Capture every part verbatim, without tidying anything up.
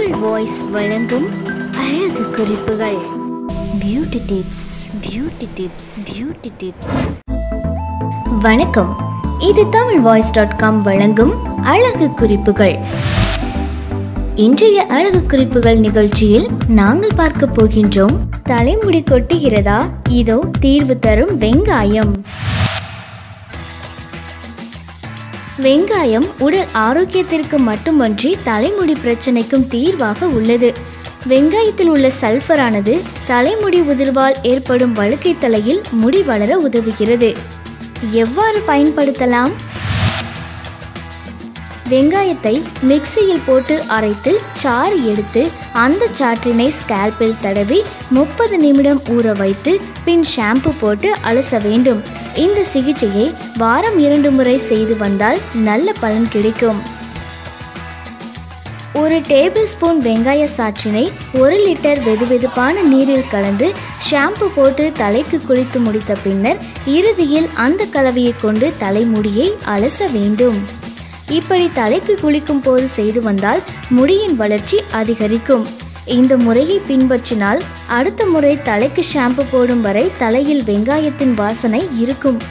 Tamil voice வழங்கும் அழகு குறிப்புகள். Beauty tips, beauty tips, beauty tips. வணக்கம், இது தமிழ் வாய்ஸ் டாட் காம் வழங்கும் அழகு குறிப்புகள். இன்றைய அழகு குறிப்புகள் நிகழ்ச்சியில் நாங்கள் பார்க்க போகின்றோம், தலைமுடி கொட்டுகிறதா? இதோ தீர்வு தரும் வெங்காயம். வெங்காயம் உடல் ஆரோக்கியத்திற்கு மட்டுமன்றி தலைமுடி பிரச்சனைக்கும் தீர்வாக உள்ளது. வெங்காயத்தில் உள்ள சல்ஃபரானது தலைமுடி உதிர்வால் ஏற்படும் வழுக்கை தலையில் முடி வளர உதவுகிறது. எவ்வாறு பயன்படுத்தலாம்? வெங்காயத்தை மிக்சியில் போட்டு அரைத்து சாறு எடுத்து அந்த சாற்றினை ஸ்கேல்பில் தடவி முப்பது நிமிடம் ஊற வைத்து பின் ஷாம்பு போட்டு அலச வேண்டும். இந்த சிகிச்சையை வாரம் இரண்டு முறை செய்து வந்தால் நல்ல பலன் கிடைக்கும். ஒரு டேபிள் ஸ்பூன் வெங்காய சாற்றினை ஒரு லிட்டர் வெதுவெதுப்பான நீரில் கலந்து ஷாம்பு போட்டு தலைக்கு குளித்து முடித்த பின்னர் இறுதியில் அந்த கலவையை கொண்டு தலைமுடியை அலச வேண்டும். இப்படி தலைக்கு குளிக்கும் போது செய்து வந்தால் முடியின் வளர்ச்சி அதிகரிக்கும். இந்த முறையை பின்பற்றினால் அடுத்த முறை தலைக்கு ஷாம்பு போடும் வரை தலையில் வெங்காயத்தின் வாசனை இருக்கும்.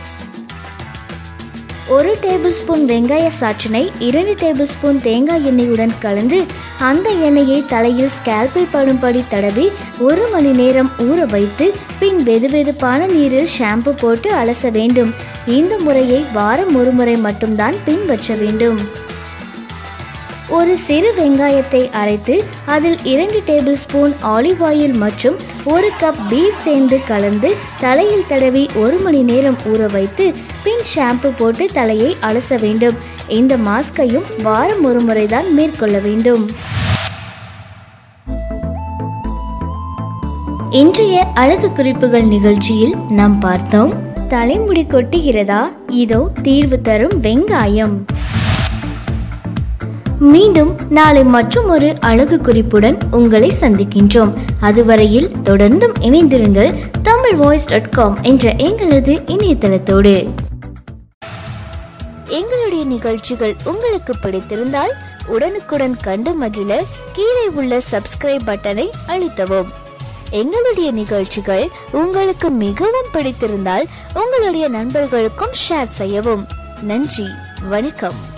ஒரு டேபிள் ஸ்பூன் வெங்காய சாற்றினை இரண்டு டேபிள் ஸ்பூன் தேங்காய் எண்ணெயுடன் கலந்து அந்த எண்ணெயை தலையில் ஸ்கேல்பில் படும்படி தடவி ஒரு மணி நேரம் ஊற வைத்து பின் வெதுவெதுப்பான நீரில் ஷாம்பு போட்டு அலச வேண்டும். இந்த முறையை வாரம் ஒரு முறை மட்டும்தான் பின்பற்ற வேண்டும். ஒரு சிறு வெங்காயத்தை அரைத்து அதில் இரண்டு டேபிள் ஸ்பூன் ஆலிவ் ஆயில் மற்றும் ஒரு கப் பீர் சேர்ந்து கலந்து தலையில் தடவி ஒரு மணி நேரம் ஊற வைத்து பின் ஷாம்பு போட்டு தலையை அலச வேண்டும். இந்த மாஸ்கையும் வாரம் ஒரு முறைதான் மேற்கொள்ள வேண்டும். இன்றைய அழகு குறிப்புகள் நிகழ்ச்சியில் நாம் பார்த்தோம், தலைமுடி கொட்டுகிறதா? இதோ தீர்வு தரும் வெங்காயம். மீண்டும் நாளை மற்றும் ஒரு அழகு குறிப்புடன் உங்களை சந்திக்கின்றோம். அதுவரையில் தொடர்ந்தும் இணைந்திருங்கள் தமிழ் வாய்ஸ் டாட் காம் என்ற எங்களது இணையதளத்தோடு. எங்களுடைய நிகழ்ச்சிகள் உங்களுக்கு பிடித்திருந்தால் உடனுக்குடன் கண்டு மகிழ கீழே உள்ள சப்ஸ்கிரைப் பட்டனை அழுத்தவும். எங்களுடைய நிகழ்ச்சிகள் உங்களுக்கு மிகவும் பிடித்திருந்தால் உங்களுடைய நண்பர்களுக்கும் ஷேர் செய்யவும். நன்றி, வணக்கம்.